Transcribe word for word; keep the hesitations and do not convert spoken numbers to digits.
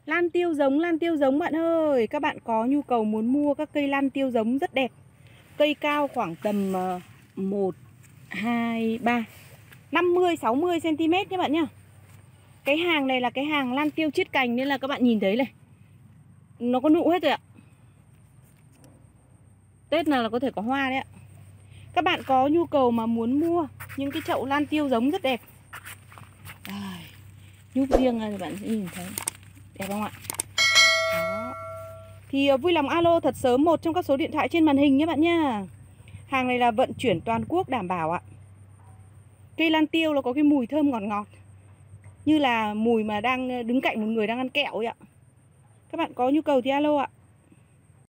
Lan tiêu giống, lan tiêu giống bạn ơi. Các bạn có nhu cầu muốn mua các cây lan tiêu giống rất đẹp. Cây cao khoảng tầm một, hai, ba, năm mươi, sáu mươi xăng ti mét nhé bạn nhá. Cái hàng này là cái hàng lan tiêu chiết cành nên là các bạn nhìn thấy này, nó có nụ hết rồi ạ. Tết nào là có thể có hoa đấy ạ. Các bạn có nhu cầu mà muốn mua những cái chậu lan tiêu giống rất đẹp. À, nhúp riêng thì bạn sẽ nhìn thấy đẹp không ạ? Đó. Thì vui lòng alo thật sớm một trong các số điện thoại trên màn hình nhé bạn nha. Hàng này là vận chuyển toàn quốc đảm bảo ạ. Cây lan tiêu nó có cái mùi thơm ngọt ngọt, như là mùi mà đang đứng cạnh một người đang ăn kẹo ấy ạ. Các bạn có nhu cầu thì alo ạ.